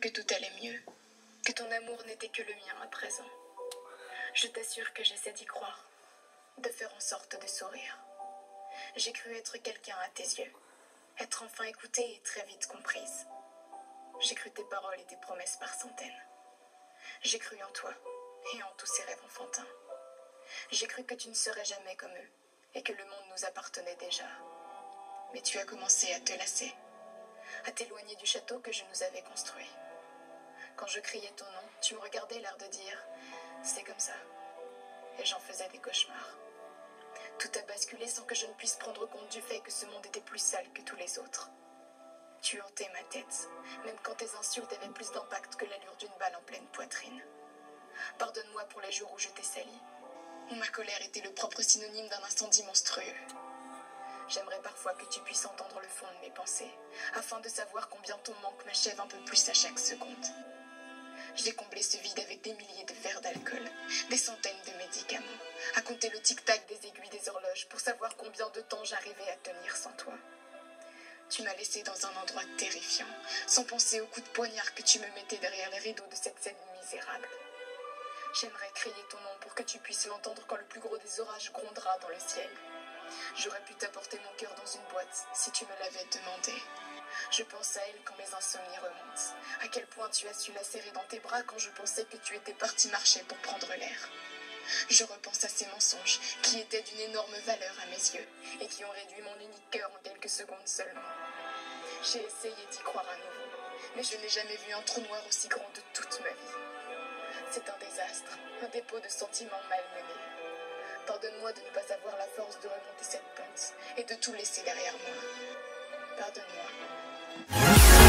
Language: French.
que tout allait mieux, que ton amour n'était que le mien à présent. Je t'assure que j'essaie d'y croire, de faire en sorte de sourire. J'ai cru être quelqu'un à tes yeux, être enfin écoutée et très vite comprise. J'ai cru tes paroles et tes promesses par centaines. J'ai cru en toi et en tous ces rêves enfantins. J'ai cru que tu ne serais jamais comme eux et que le monde nous appartenait déjà. Mais tu as commencé à te lasser, à t'éloigner du château que je nous avais construit. Quand je criais ton nom, tu me regardais l'air de dire « c'est comme ça ». Et j'en faisais des cauchemars. Tout a basculé sans que je ne puisse prendre compte du fait que ce monde était plus sale que tous les autres. Tu hantais ma tête, même quand tes insultes avaient plus d'impact que l'allure d'une balle en pleine poitrine. Pardonne-moi pour les jours où je t'ai sali, où ma colère était le propre synonyme d'un incendie monstrueux. J'aimerais parfois que tu puisses entendre le fond de mes pensées, afin de savoir combien ton manque m'achève un peu plus à chaque seconde. J'ai comblé ce vide avec des milliers de verres d'alcool, des centaines de médicaments, à compter le tic-tac des aiguilles des horloges pour savoir combien de temps j'arrivais à tenir sans toi. Tu m'as laissé dans un endroit terrifiant, sans penser aux coups de poignard que tu me mettais derrière les rideaux de cette scène misérable. J'aimerais crier ton nom pour que tu puisses l'entendre quand le plus gros des orages grondera dans le ciel. J'aurais pu t'apporter mon cœur dans une boîte si tu me l'avais demandé. Je pense à elle quand mes insomnies remontent. À quel point tu as su la serrer dans tes bras quand je pensais que tu étais parti marcher pour prendre l'air. Je repense à ces mensonges qui étaient d'une énorme valeur à mes yeux et qui ont réduit mon unique cœur en quelques secondes seulement. J'ai essayé d'y croire à nouveau, mais je n'ai jamais vu un trou noir aussi grand de toute ma vie. C'est un désastre, un dépôt de sentiments malmenés. Pardonne-moi de ne pas avoir la force de remonter cette pente et de tout laisser derrière moi. Pardonne-moi.